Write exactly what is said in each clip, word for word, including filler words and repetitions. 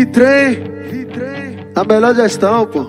Vitrem, a melhor gestão, pô.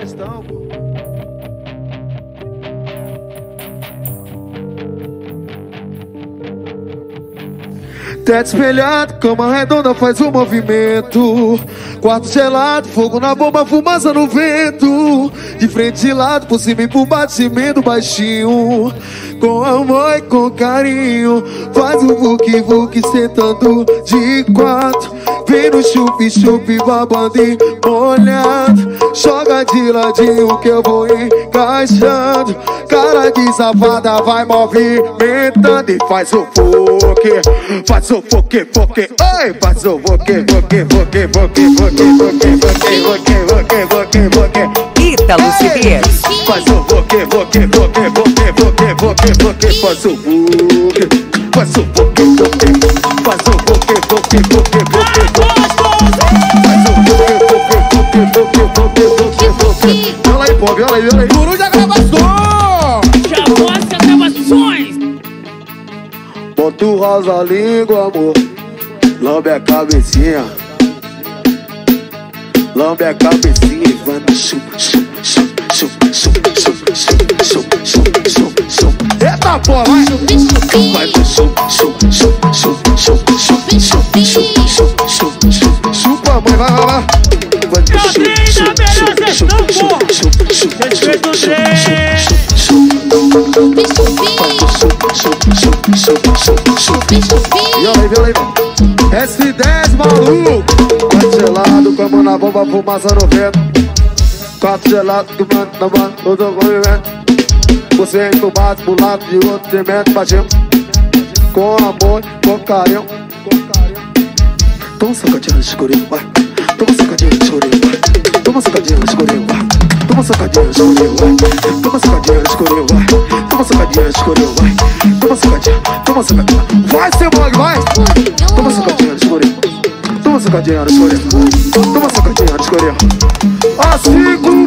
Teto espelhado, cama redonda faz um movimento. Quarto gelado, fogo na bomba, fumaça no vento. De frente de lado, por cima e por batimento baixinho. Com amor e com carinho, faz o vuki vuki sentando de quatro. Vem no chup chup babando e molhado. Joga de ladinho que eu vou encaixando. Cara de safada vai movimentando e faz o foque, faz o foque, foque, oi, faz o foque, foque, foque, foque, foque, foque, foque, foque, foque, foque. Ítalo Siqueiros. Faz o foque, foque, foque, foque, foque, foque, foque, faz o foque, faz o foque, foque, faz o foque, foque, foque, foque, foque, faz o foque, foque, foque, foque, foque, foque. Viola aí, pô, viola aí, viola aí. Guru da gravação. Chavosca Gravações. Bota o rosa língua, amor. Lambe a cabecinha. Lambe a cabecinha e vai no chupa, chupa, chupa, chupa, chupa, chupa, chupa, chupa, chupa, chupa, chupa. Eita porra, vai! Vai no chupa, chupa, chupa, chupa, chupa, chupa, chupa, chupa, chupa, chupa, chupa, chupa, mãe, vai, vai, vai. Vai no chupa, chupa, chupa, chupa, chupa, chupa, chupa, chupa, chupa, chupa. Viola aí, viola aí, mano. S dez, maluco. Quatro gelado, com a mão na bomba, fumaça no vento. Quatro gelado, que mano na mão, eu tô convivendo. Você entubado pro lado de outro cimento, baixinho. Com amor, com carinho. Toma sacadinha de escurinho, vai. Toma sacadinha de escurinho, vai. Toma sacadinha de escurinho, vai. Toma sacadinha de escurinho, vai. Toma sacadinha de escurinho, vai. Toma sacadinha de escurinho, vai. Toma sacadinha, toma sacadinha. Vai, seu blog, vai. Toma sacadinha de escurinho. Toma sacadinha de escurinho. Toma sacadinha de escurinho. Assim